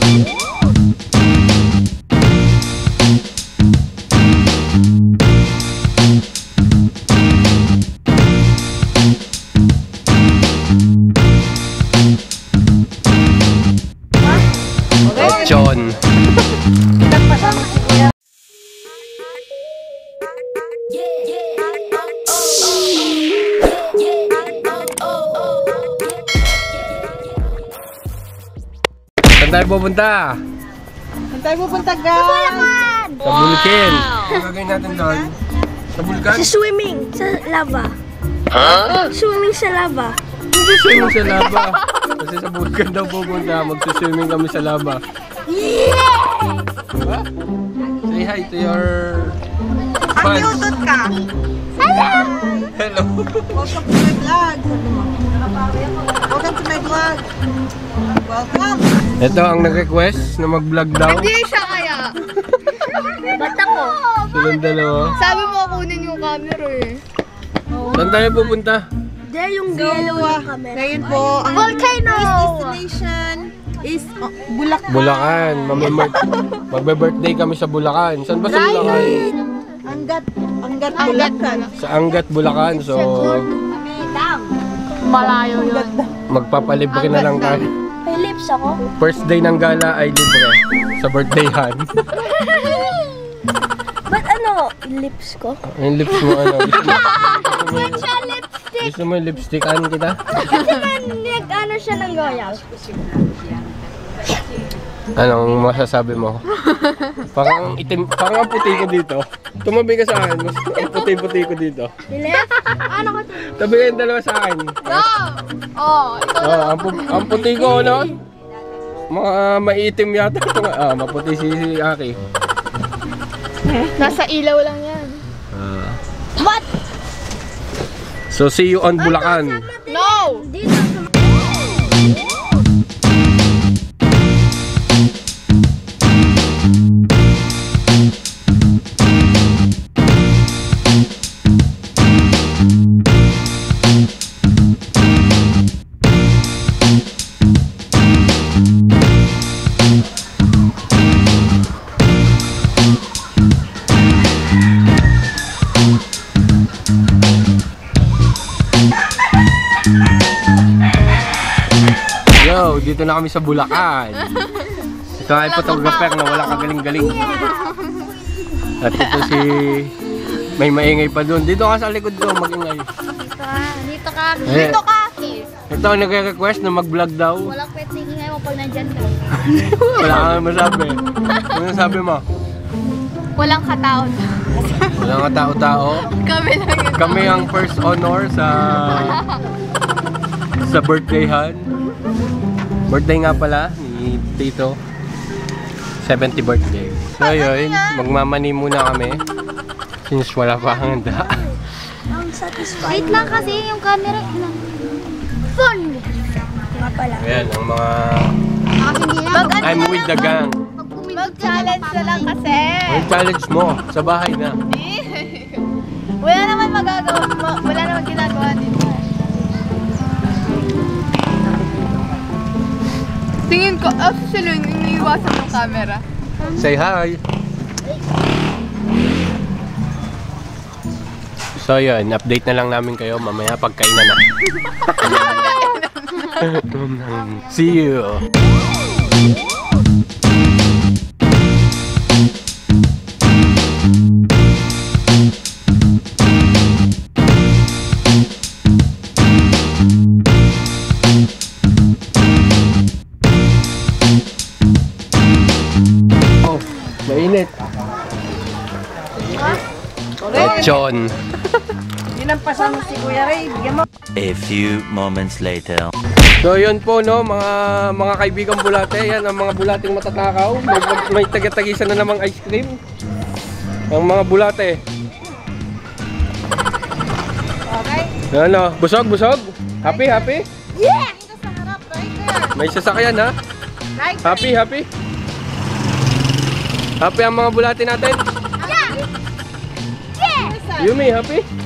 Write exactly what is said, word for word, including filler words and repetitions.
John. Saan tayo pupunta? Saan tayo pupunta, guys? Sa Bulkan. Ang gagawin natin doon? Sa Bulkan? Sa swimming, sa lava. Huh? Swimming sa lava. Hindi swimming sa lava. Kasi sa Bulkan daw pupunta. Magsuswimming kami sa lava. Yeah! Diba? Say hi to your fans. Pag-youtube ka. Hello! Hello. Welcome to my vlog. Welcome to my vlog. Welcome. Ito ang nag-request na mag-vlog daw. Hindi siya kaya. Ba't ako? Silang dalawa. Sabi mo kunin yung camera eh. Saan tayo pupunta? There yung yellow yung camera. Ngayon po, ang Volcano! destination is uh, Bulacan. Bulacan. Magbe-birthday kami sa Bulacan. Saan ba sa Bulacan? Anggat. Anggat Bulacan. Sa Angat, Bulacan. So, Malayo yun. magpapalibre na lang tayo. May lips ako. First day ng gala ay libre sa birthdayhan. Ba't ano? Lips ko? Yung lips mo ano? Gusto mo, Ba't siya lipstick? gusto mo yung lipstickan kita? Kasi man, nag-ano siya ng goya. Anong masasabi mo? Parang itim, parang ang puti ko dito. Tumabi ka sa akin, mas ang puti-puti ko dito. Left? Ano ko? Tabi kayong dalawa sa akin. No! Oh, ikaw Oh, ang, pu ang puti ko, no? Mga maitim yata ito. Ah, maputi si, si Aki. nasa ilaw lang yan. Ah. What? So, see you on Bulacan. No! Dito sa... Yo, dito na kami sa Bulacan. Ito ay photographer na wala kagaling-galing. At ito si... May maingay pa doon. Dito ka sa likod ko, magingay. Dito ka. Dito ka. Eh. Dito ka, Kiss. Ito ang nagre-request na mag-vlog daw. Walang pwede ingay mo pag nandyan ka. Wala kang masabi. Ano sabi mo? Walang kataon. Wala nga tao-tao. Kami lang yun. Kami ang first honor sa... sa birthdayhan. Birthday nga pala ni Tito. seventieth birthday. So yun, magmamani muna kami. Since wala pa ang handa. Ang satisfied. Wait lang kasi yung camera. Phone! Nga pala. Ayan, ang mga... Hindi na. Mag, I'm with the gang. Mag-challenge na lang kasi. Ang challenge mo, sa bahay na. Wala naman magagawa. Wala naman ginagawa dito. Tingin ko, oh, sila yung iniiwasan ng camera. Say hi! So yun, update na lang namin kayo mamaya pagkainan na. See you! Mainit. Lechon. Ginampasan mo si Kuya Ray. Bigyan mo. A few moments later. So yun po no, mga mga kaibigang bulate, yan ang mga bulating matatakaw. May, may taga-tagisan na namang ice cream. Ang mga bulate. Okay. Ano, busog, busog? Happy, happy? Yeah! Dito sa harap, right there. May sasakyan ha? Right Happy, happy? Happy ang mga bulate natin? Yeah! Yeah! Yumi, happy?